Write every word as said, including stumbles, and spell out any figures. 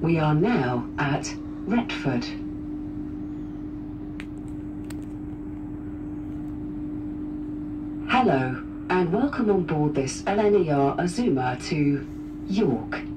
We are now at Retford. Hello, and welcome on board this L N E R Azuma to York.